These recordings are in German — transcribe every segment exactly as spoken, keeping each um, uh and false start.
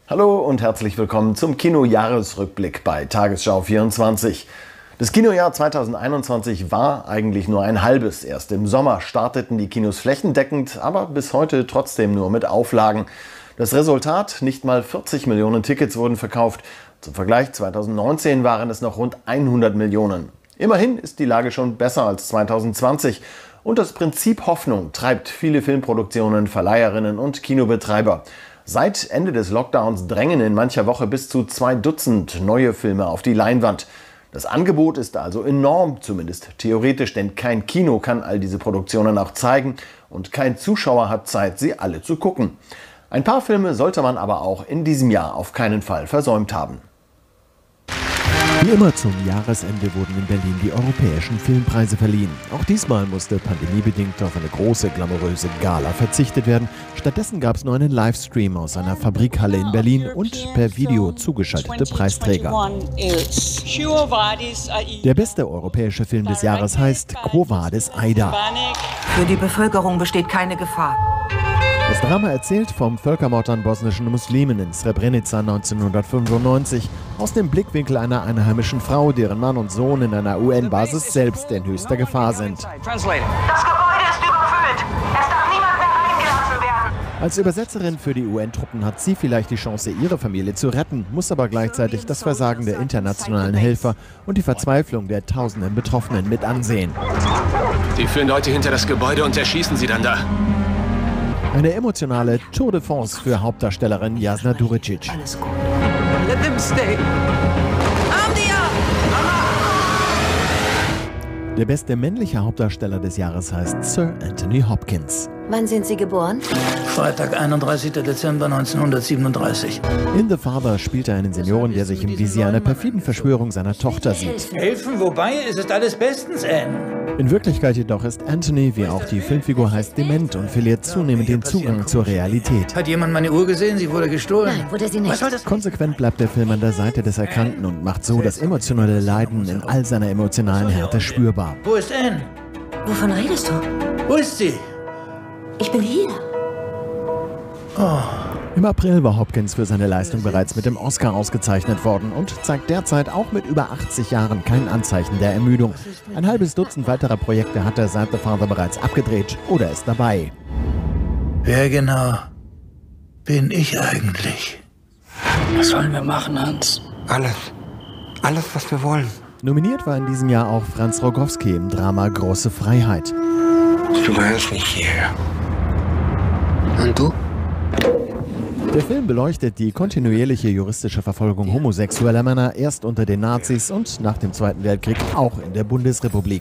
Hallo und herzlich willkommen zum Kino-Jahresrückblick bei Tagesschau vierundzwanzig. Das Kinojahr zweitausendeinundzwanzig war eigentlich nur ein halbes. Erst im Sommer starteten die Kinos flächendeckend, aber bis heute trotzdem nur mit Auflagen. Das Resultat: nicht mal vierzig Millionen Tickets wurden verkauft. Zum Vergleich, zweitausendneunzehn waren es noch rund hundert Millionen. Immerhin ist die Lage schon besser als zweitausendzwanzig. Und das Prinzip Hoffnung treibt viele Filmproduktionen, Verleiherinnen und Kinobetreiber. Seit Ende des Lockdowns drängen in mancher Woche bis zu zwei Dutzend neue Filme auf die Leinwand. Das Angebot ist also enorm, zumindest theoretisch, denn kein Kino kann all diese Produktionen auch zeigen und kein Zuschauer hat Zeit, sie alle zu gucken. Ein paar Filme sollte man aber auch in diesem Jahr auf keinen Fall versäumt haben. Wie immer zum Jahresende wurden in Berlin die europäischen Filmpreise verliehen. Auch diesmal musste pandemiebedingt auf eine große, glamouröse Gala verzichtet werden. Stattdessen gab es nur einen Livestream aus einer Fabrikhalle in Berlin und per Video zugeschaltete Preisträger. Der beste europäische Film des Jahres heißt Quo Vadis, Aida. Für die Bevölkerung besteht keine Gefahr. Das Drama erzählt vom Völkermord an bosnischen Muslimen in Srebrenica neunzehnhundertfünfundneunzig aus dem Blickwinkel einer einheimischen Frau, deren Mann und Sohn in einer U N-Basis selbst in höchster Gefahr sind. Das Gebäude ist überfüllt. Es darf niemand mehr reingelassen werden. Als Übersetzerin für die U N-Truppen hat sie vielleicht die Chance, ihre Familie zu retten, muss aber gleichzeitig das Versagen der internationalen Helfer und die Verzweiflung der tausenden Betroffenen mit ansehen. Die führen Leute hinter das Gebäude und erschießen sie dann da. Eine emotionale Tour de France für Hauptdarstellerin Jasna Duricic. Alles gut. Let them stay. Der beste männliche Hauptdarsteller des Jahres heißt Sir Anthony Hopkins. Wann sind Sie geboren? Freitag, einunddreißigster Dezember neunzehnhundertsiebenunddreißig. In The Father spielt er einen Senioren, der sich im Visier einer perfiden Verschwörung seiner Tochter sieht. Helfen, wobei? Es ist alles bestens, Anne. In Wirklichkeit jedoch ist Anthony, wie auch die Filmfigur heißt, dement und verliert zunehmend den Zugang zur Realität. Hat jemand meine Uhr gesehen? Sie wurde gestohlen. Nein, wurde sie nicht. Was soll das? Konsequent bleibt der Film an der Seite des Erkrankten und macht so das emotionale Leiden in all seiner emotionalen Härte spürbar. Wo ist Anne? Wovon redest du? Wo ist sie? Ich bin hier. Oh. Im April war Hopkins für seine Leistung bereits mit dem Oscar ausgezeichnet worden und zeigt derzeit auch mit über achtzig Jahren kein Anzeichen der Ermüdung. Ein halbes Dutzend weiterer Projekte hat er seit The Father bereits abgedreht oder ist dabei. Wer genau bin ich eigentlich? Was sollen wir machen, Hans? Alles. Alles, was wir wollen. Nominiert war in diesem Jahr auch Franz Rogowski im Drama Große Freiheit. Du gehörst nicht hierher. Und du? Der Film beleuchtet die kontinuierliche juristische Verfolgung homosexueller Männer erst unter den Nazis und nach dem Zweiten Weltkrieg auch in der Bundesrepublik.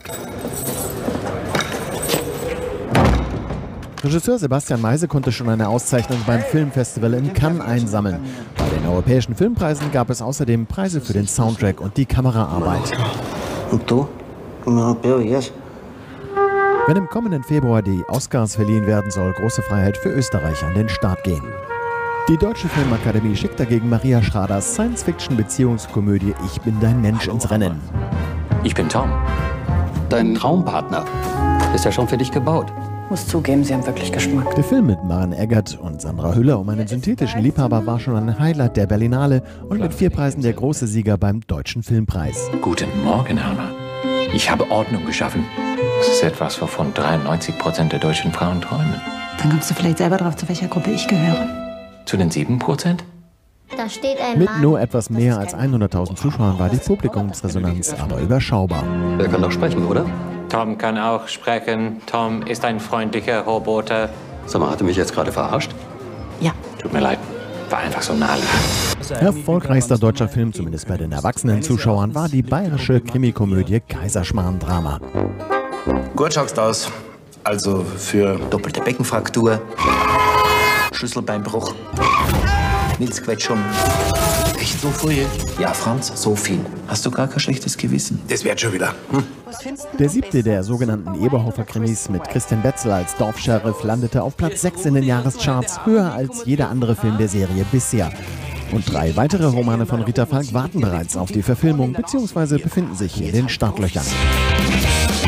Regisseur Sebastian Meise konnte schon eine Auszeichnung beim Filmfestival in Cannes einsammeln. Bei den europäischen Filmpreisen gab es außerdem Preise für den Soundtrack und die Kameraarbeit. Und du? Europeo, yes. Wenn im kommenden Februar die Oscars verliehen werden, soll Große Freiheit für Österreich an den Start gehen. Die Deutsche Filmakademie schickt dagegen Maria Schraders Science-Fiction-Beziehungskomödie Ich bin dein Mensch ins Rennen. Ich bin Tom. Dein Traumpartner. Ist ja schon für dich gebaut. Muss zugeben, Sie haben wirklich Geschmack. Der Film mit Maren Eggert und Sandra Hüller um einen synthetischen Liebhaber war schon ein Highlight der Berlinale und mit vier Preisen der große Sieger beim Deutschen Filmpreis. Guten Morgen, Erna. Ich habe Ordnung geschaffen. Das ist etwas, wovon dreiundneunzig Prozent der deutschen Frauen träumen. Dann kommst du vielleicht selber drauf, zu welcher Gruppe ich gehöre. Zu den sieben Prozent? Da steht ein Mit Mann. nur etwas mehr als hunderttausend Zuschauern war die Publikumsresonanz aber überschaubar. Er kann doch sprechen, oder? Tom kann auch sprechen. Tom ist ein freundlicher Roboter. Sag mal, hat er mich jetzt gerade verarscht? Ja. Tut mir leid, war einfach so naheliegend. Erfolgreichster deutscher Film, zumindest bei den erwachsenen Zuschauern, war die bayerische Krimikomödie Kaiserschmarrn-Drama. Gut schaust aus. Also für Doppelte Beckenfraktur, Schlüsselbeinbruch, Milzquetschung. echt so viel. Ja, Franz, so viel. Hast du gar kein schlechtes Gewissen? Das wird schon wieder. Hm. Der siebte der sogenannten Eberhofer-Krimis mit Christian Betzel als Dorfscheriff landete auf Platz sechs in den Jahrescharts, höher als jeder andere Film der Serie bisher. Und drei weitere Romane von Rita Falk warten bereits auf die Verfilmung bzw. befinden sich in den Startlöchern.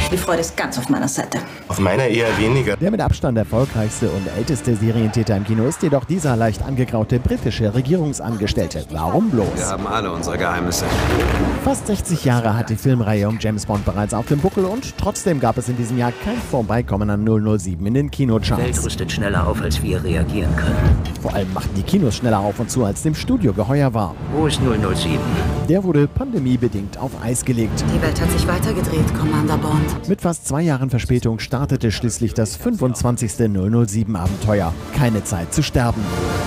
Die Freude ist ganz auf meiner Seite. Auf meiner eher weniger. Der mit Abstand erfolgreichste und älteste Serientäter im Kino ist jedoch dieser leicht angegraute britische Regierungsangestellte. Warum bloß? Wir haben alle unsere Geheimnisse. Fast sechzig Jahre hat die Filmreihe um James Bond bereits auf dem Buckel und trotzdem gab es in diesem Jahr kein Vorbeikommen an null null sieben in den Kinocharts. Die Welt rüstet schneller auf, als wir reagieren können. Vor allem machten die Kinos schneller auf und zu, als dem Studio geheuer war. Wo ist null null sieben? Der wurde pandemiebedingt auf Eis gelegt. Die Welt hat sich weitergedreht, Commander Bond. Mit fast zwei Jahren Verspätung startete schließlich das fünfundzwanzigste null null sieben Abenteuer. Keine Zeit zu sterben.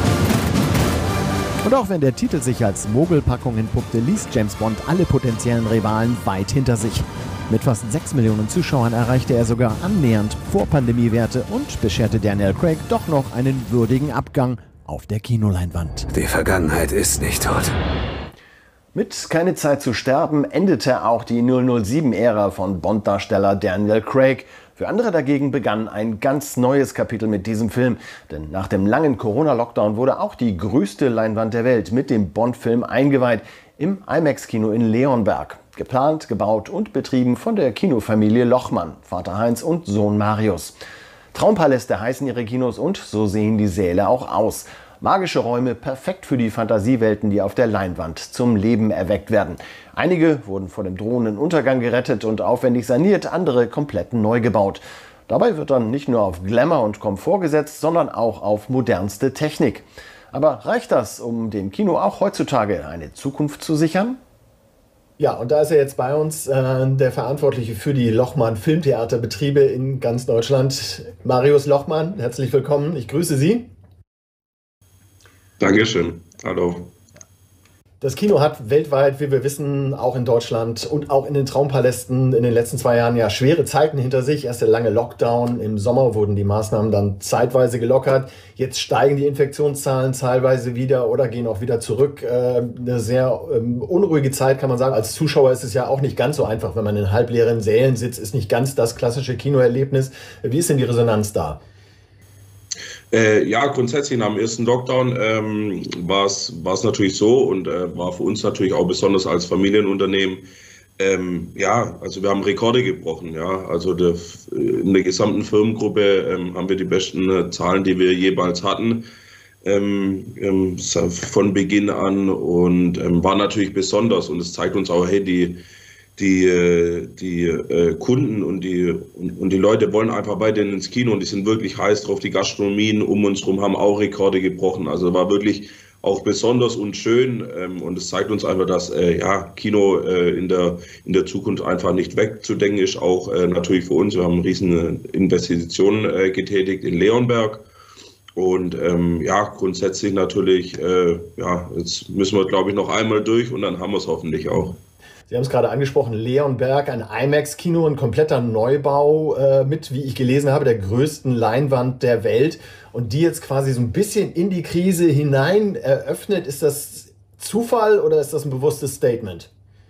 Und auch wenn der Titel sich als Mogelpackung entpuppte, ließ James Bond alle potenziellen Rivalen weit hinter sich. Mit fast sechs Millionen Zuschauern erreichte er sogar annähernd Vor-Pandemie-Werte und bescherte Daniel Craig doch noch einen würdigen Abgang auf der Kinoleinwand. Die Vergangenheit ist nicht tot. Mit Keine Zeit zu sterben endete auch die null null sieben-Ära von Bond-Darsteller Daniel Craig. Für andere dagegen begann ein ganz neues Kapitel mit diesem Film. Denn nach dem langen Corona-Lockdown wurde auch die größte Leinwand der Welt mit dem Bond-Film eingeweiht im IMAX-Kino in Leonberg. Geplant, gebaut und betrieben von der Kinofamilie Lochmann, Vater Heinz und Sohn Marius. Traumpaläste heißen ihre Kinos und so sehen die Säle auch aus. Magische Räume, perfekt für die Fantasiewelten, die auf der Leinwand zum Leben erweckt werden. Einige wurden vor dem drohenden Untergang gerettet und aufwendig saniert, andere komplett neu gebaut. Dabei wird dann nicht nur auf Glamour und Komfort gesetzt, sondern auch auf modernste Technik. Aber reicht das, um dem Kino auch heutzutage eine Zukunft zu sichern? Ja, und da ist er jetzt bei uns, äh, der Verantwortliche für die Lochmann Filmtheaterbetriebe in ganz Deutschland, Marius Lochmann. Herzlich willkommen, ich grüße Sie. Dankeschön. Hallo. Das Kino hat weltweit, wie wir wissen, auch in Deutschland und auch in den Traumpalästen in den letzten zwei Jahren ja schwere Zeiten hinter sich. Erst der lange Lockdown, im Sommer wurden die Maßnahmen dann zeitweise gelockert. Jetzt steigen die Infektionszahlen teilweise wieder oder gehen auch wieder zurück. Äh, eine sehr ähm, unruhige Zeit, kann man sagen. Als Zuschauer ist es ja auch nicht ganz so einfach, wenn man in halbleeren Sälen sitzt. Ist nicht ganz das klassische Kinoerlebnis. Wie ist denn die Resonanz da? Äh, ja, grundsätzlich nach dem ersten Lockdown ähm, war es natürlich so und äh, war für uns natürlich auch besonders als Familienunternehmen. Ähm, ja, also wir haben Rekorde gebrochen. Ja, also der, in der gesamten Firmengruppe ähm, haben wir die besten äh, Zahlen, die wir jeweils hatten, ähm, ähm, von Beginn an und ähm, war natürlich besonders und es zeigt uns auch, hey, die Die, die äh, Kunden und die, und, und die Leute wollen einfach weiterhin ins Kino und die sind wirklich heiß drauf. Die Gastronomien um uns herum haben auch Rekorde gebrochen. Also war wirklich auch besonders und schön ähm, und es zeigt uns einfach, dass äh, ja, Kino äh, in, der, in der Zukunft einfach nicht wegzudenken ist. Auch äh, natürlich für uns. Wir haben riesen Investitionen äh, getätigt in Leonberg. Und ähm, ja, grundsätzlich natürlich, äh, ja, jetzt müssen wir, glaube ich, noch einmal durch und dann haben wir es hoffentlich auch. Sie haben es gerade angesprochen, Leonberg, ein IMAX-Kino, ein kompletter Neubau äh, mit, wie ich gelesen habe, der größten Leinwand der Welt. Und die jetzt quasi so ein bisschen in die Krise hinein eröffnet. Ist das Zufall oder ist das ein bewusstes Statement?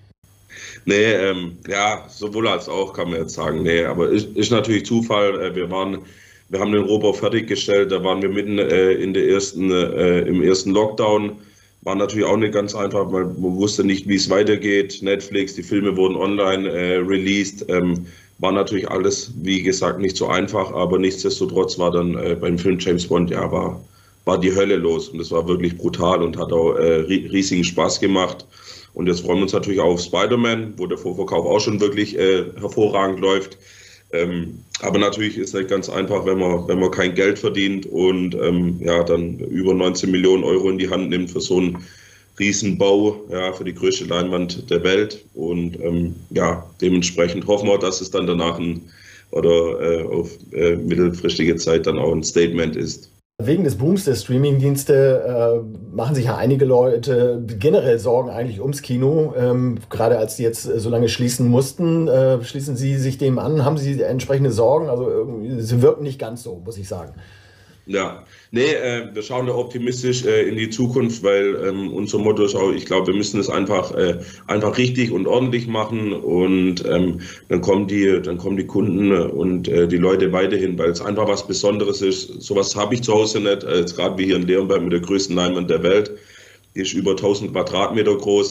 Nee, ähm, ja, sowohl als auch, kann man jetzt sagen. Nee, aber ist, ist natürlich Zufall. Wir waren, wir haben den Rohbau fertiggestellt, da waren wir mitten äh, in der ersten, äh, im ersten Lockdown. War natürlich auch nicht ganz einfach, weil man wusste nicht, wie es weitergeht. Netflix, die Filme wurden online äh, released. Ähm, war natürlich alles, wie gesagt, nicht so einfach, aber nichtsdestotrotz war dann äh, beim Film James Bond, ja, war, war die Hölle los. Und das war wirklich brutal und hat auch äh, riesigen Spaß gemacht. Und jetzt freuen wir uns natürlich auch auf Spider-Man, wo der Vorverkauf auch schon wirklich äh, hervorragend läuft. Ähm, aber natürlich ist es nicht ganz einfach, wenn man, wenn man kein Geld verdient und ähm, ja, dann über neunzehn Millionen Euro in die Hand nimmt für so einen Riesenbau, ja, für die größte Leinwand der Welt. Und ähm, ja, dementsprechend hoffen wir, dass es dann danach ein, oder äh, auf äh, mittelfristige Zeit dann auch ein Statement ist. Wegen des Booms der Streamingdienste äh, machen sich ja einige Leute generell Sorgen eigentlich ums Kino. Ähm, gerade als die jetzt so lange schließen mussten, äh, schließen Sie sich dem an? Haben Sie entsprechende Sorgen? Also irgendwie, sie wirken nicht ganz so, muss ich sagen. Ja, nee, äh, wir schauen da optimistisch äh, in die Zukunft, weil ähm, unser Motto ist auch, ich glaube, wir müssen es einfach, äh, einfach richtig und ordentlich machen und ähm, dann kommen die, dann kommen die Kunden und äh, die Leute weiterhin, weil es einfach was Besonderes ist. Sowas habe ich zu Hause nicht, äh, jetzt gerade wie hier in Leonberg mit der größten Leinwand der Welt, die ist über tausend Quadratmeter groß.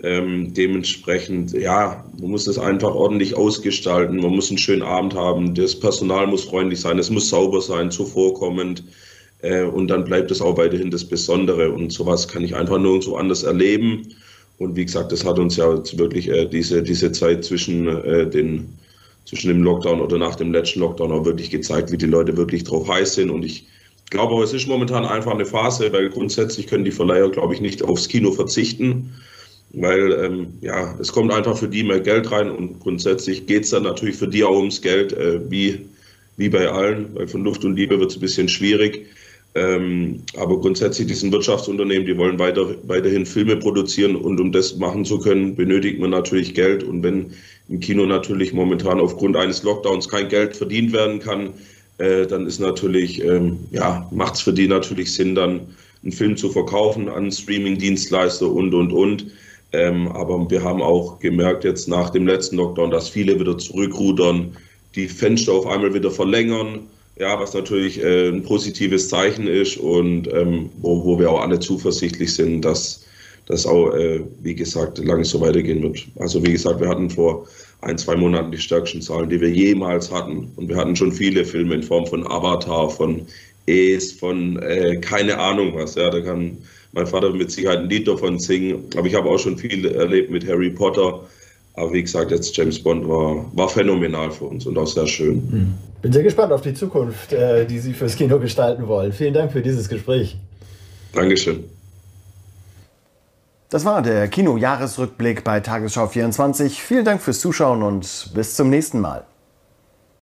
Ähm, dementsprechend, ja, man muss es einfach ordentlich ausgestalten, man muss einen schönen Abend haben, das Personal muss freundlich sein, es muss sauber sein, zuvorkommend äh, und dann bleibt es auch weiterhin das Besondere und sowas kann ich einfach nirgendwo anders erleben und wie gesagt, das hat uns ja wirklich äh, diese, diese Zeit zwischen, äh, den, zwischen dem Lockdown oder nach dem letzten Lockdown auch wirklich gezeigt, wie die Leute wirklich drauf heiß sind und ich glaube auch, es ist momentan einfach eine Phase, weil grundsätzlich können die Verleiher, glaube ich, nicht aufs Kino verzichten. Weil ähm, ja, es kommt einfach für die mehr Geld rein und grundsätzlich geht es dann natürlich für die auch ums Geld, äh, wie, wie bei allen, weil von Luft und Liebe wird es ein bisschen schwierig. Ähm, aber grundsätzlich, die sind Wirtschaftsunternehmen, die wollen weiter, weiterhin Filme produzieren und um das machen zu können, benötigt man natürlich Geld. Und wenn im Kino natürlich momentan aufgrund eines Lockdowns kein Geld verdient werden kann, äh, dann ist natürlich, ähm, ja, macht es für die natürlich Sinn, dann einen Film zu verkaufen an Streaming-Dienstleister und, und, und. Ähm, aber wir haben auch gemerkt jetzt nach dem letzten Lockdown, dass viele wieder zurückrudern, die Fenster auf einmal wieder verlängern, ja, was natürlich äh, ein positives Zeichen ist und ähm, wo, wo wir auch alle zuversichtlich sind, dass das auch, äh, wie gesagt, lange so weitergehen wird. Also wie gesagt, wir hatten vor ein, zwei Monaten die stärksten Zahlen, die wir jemals hatten und wir hatten schon viele Filme in Form von Avatar, von Es, von äh, keine Ahnung was, ja, da kann mein Vater mit Sicherheit ein Lied davon singen, aber ich habe auch schon viel erlebt mit Harry Potter. Aber wie gesagt, jetzt James Bond war, war phänomenal für uns und auch sehr schön. Bin sehr gespannt auf die Zukunft, äh, die Sie fürs Kino gestalten wollen. Vielen Dank für dieses Gespräch. Dankeschön. Das war der Kino-Jahresrückblick bei Tagesschau vierundzwanzig. Vielen Dank fürs Zuschauen und bis zum nächsten Mal.